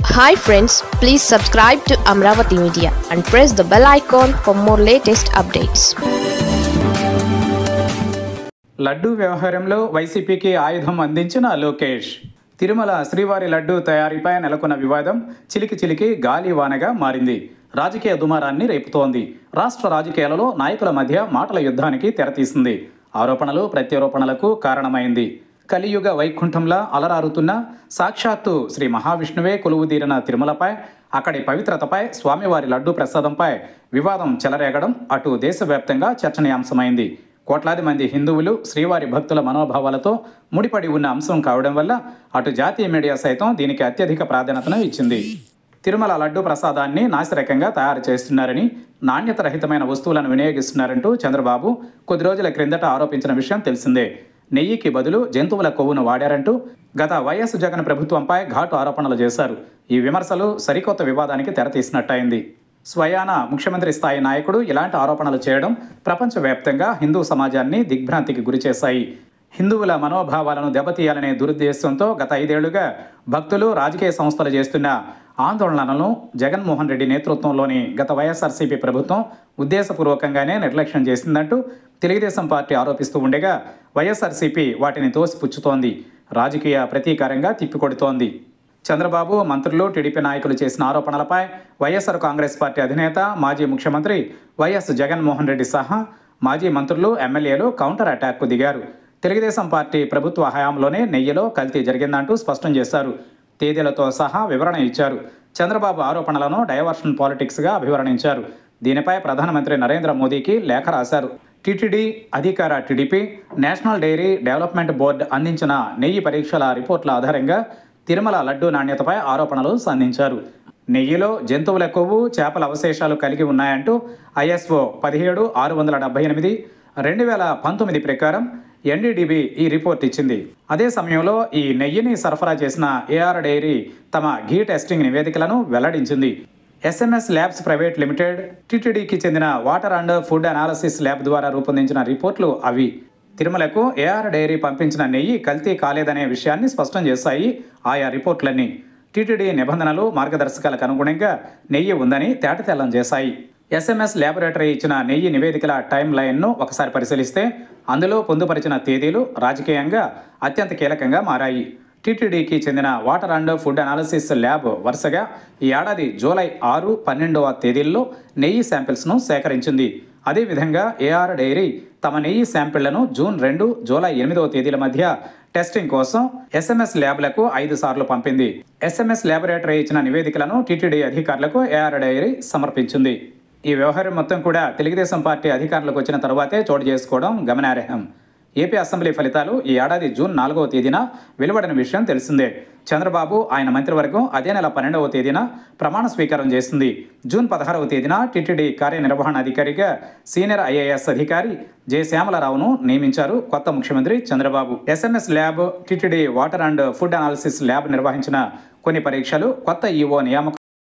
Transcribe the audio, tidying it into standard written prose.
Hi friends, please subscribe to Amravati Media and press the bell icon for more latest updates. Laddu వ్యవహారంలో వైసీపీకి ఆయుధం అందించిన లోకేష్. తిరుమల శ్రీవారి లడ్డూ తయారీపై నెలకొన్న వివాదం చిలికి గాలివానగా మారింది. రాజకీయ దుమారాన్ని రేపుతోంది. రాష్ట్ర రాజకీయాలలో నాయకుల మధ్య మాటల యుద్ధానికి తెరతీసింది. ఆరోపణలు ప్రత్యారోపణలకు కారణమైంది. కలియుగ వైకుంఠంలా అలరారుతున్న సాక్షాత్తు శ్రీ మహావిష్ణువే కొలువుదీరిన తిరుమలపై, అక్కడి పవిత్రతపై, స్వామివారి లడ్డూ ప్రసాదంపై వివాదం చెలరేగడం అటు దేశవ్యాప్తంగా చర్చనీయాంశమైంది. కోట్లాది మంది హిందువులు శ్రీవారి భక్తుల మనోభావాలతో ముడిపడి ఉన్న అంశం కావడం వల్ల అటు జాతీయ మీడియా సైతం దీనికి అత్యధిక ప్రాధాన్యతను ఇచ్చింది. తిరుమల లడ్డూ ప్రసాదాన్ని నాసిరకంగా తయారు చేస్తున్నారని, నాణ్యత రహితమైన వస్తువులను వినియోగిస్తున్నారంటూ చంద్రబాబు కొద్ది రోజుల క్రిందట ఆరోపించిన విషయం తెలిసిందే. నెయ్యికి బదులు జంతువుల కొవ్వును వాడారంటూ గత వైఎస్ జగన్ ప్రభుత్వంపై ఘాటు ఆరోపణలు చేశారు. ఈ విమర్శలు సరికొత్త వివాదానికి తెరతీసినట్టయింది. స్వయాన ముఖ్యమంత్రి స్థాయి నాయకుడు ఇలాంటి ఆరోపణలు చేయడం ప్రపంచవ్యాప్తంగా హిందూ సమాజాన్ని దిగ్భ్రాంతికి గురిచేశాయి. హిందువుల మనోభావాలను దెబ్బతీయాలనే దురుద్దేశంతో గత 5 ఏళ్లుగా భక్తులు, రాజకీయ సంస్థలు చేస్తున్న ఆందోళనలను జగన్మోహన్ రెడ్డి నేతృత్వంలోని గత వైఎస్ఆర్సీపీ ప్రభుత్వం ఉద్దేశపూర్వకంగానే నిర్లక్ష్యం చేసిందంటూ తెలుగుదేశం పార్టీ ఆరోపిస్తూ ఉండగా వైఎస్ఆర్సీపీ వాటిని తోసిపుచ్చుతోంది. రాజకీయ ప్రతీకారంగా తిప్పికొడుతోంది. చంద్రబాబు, మంత్రులు, టీడీపీ నాయకులు చేసిన ఆరోపణలపై వైఎస్ఆర్ కాంగ్రెస్ పార్టీ అధినేత, మాజీ ముఖ్యమంత్రి వైఎస్ జగన్మోహన్ రెడ్డి సహా మాజీ మంత్రులు, ఎమ్మెల్యేలు కౌంటర్ అటాక్కు దిగారు. తెలుగుదేశం పార్టీ ప్రభుత్వ హయాంలోనే నెయ్యిలో కల్తీ జరిగిందంటూ స్పష్టం చేశారు. తేదీలతో సహా వివరణ ఇచ్చారు. చంద్రబాబు ఆరోపణలను డైవర్షన్ పాలిటిక్స్గా అభివర్ణించారు. దీనిపై ప్రధానమంత్రి నరేంద్ర మోదీకి లేఖ రాశారు. టీటీడీ, అధికార TDP, national dairy development board అందించిన నెయ్యి పరీక్షల రిపోర్టుల ఆధారంగా తిరుమల లడ్డూ నాణ్యతపై ఆరోపణలు సంధించారు. నెయ్యిలో జంతువుల కొవ్వు, చేపల అవశేషాలు కలిగి ఉన్నాయంటూ ఐఎస్ఓ 17678 2019 ప్రకారం ఎన్డీడీబీ ఈ రిపోర్ట్ ఇచ్చింది. అదే సమయంలో ఈ నెయ్యిని సరఫరా చేసిన ఏఆర్ డైరీ తమ ఘీ టెస్టింగ్ నివేదికలను వెల్లడించింది. ఎస్ఎంఎస్ ల్యాబ్స్ ప్రైవేట్ లిమిటెడ్, టీటీడీకి చెందిన water and food analysis lab ద్వారా రూపొందించిన రిపోర్టులు అవి. తిరుమలకు ఏఆర్ డైరీ పంపించిన నెయ్యి కల్తీ కాలేదనే విషయాన్ని స్పష్టం చేశాయి ఆయా రిపోర్టులన్నీ. టీటీడీ నిబంధనలు, మార్గదర్శకాలకు అనుగుణంగా నెయ్యి ఉందని తేటతెల్లం చేశాయి. ఎస్ఎంఎస్ ల్యాబొరేటరీ ఇచ్చిన నెయ్యి నివేదికల టైం లైన్ను ఒకసారి పరిశీలిస్తే అందులో పొందుపరిచిన తేదీలు రాజకీయంగా అత్యంత కీలకంగా మారాయి. టీటీడీకి చెందిన water and food analysis lab వరుసగా ఈ ఏడాది జూలై 6, 12వ తేదీల్లో నెయ్యి శాంపిల్స్ను సేకరించింది. అదేవిధంగా ఏఆర్ డైరీ తమ నెయ్యి శాంపిళ్లను జూన్ 2, జూలై 8వ తేదీల మధ్య టెస్టింగ్ కోసం ఎస్ఎంఎస్ ల్యాబ్లకు 5 సార్లు పంపింది. ఎస్ఎంఎస్ ల్యాబొరేటరీ ఇచ్చిన నివేదికలను టీటీడీ అధికారులకు ఏఆర్ డైరీ సమర్పించింది. ఈ వ్యవహారం మొత్తం కూడా తెలుగుదేశం పార్టీ అధికారులకు వచ్చిన తర్వాతే చోటు చేసుకోవడం గమనార్హం. ఏపీ అసెంబ్లీ ఫలితాలు ఈ ఏడాది జూన్ 4వ తేదీన వెలువడిన విషయం తెలిసిందే. చంద్రబాబు, ఆయన మంత్రివర్గం అదే నెల 12వ తేదీన ప్రమాణ స్వీకారం చేసింది. జూన్ 16వ తేదీన టీటీడీ కార్యనిర్వహణాధికారిగా సీనియర్ ఐఏఎస్ అధికారి జె శ్యామలరావును నియమించారు కొత్త ముఖ్యమంత్రి Chandrababu. SMS lab, TTD water and food analysis lab నిర్వహించిన కొన్ని పరీక్షలు కొత్త ఈఓ నియామకం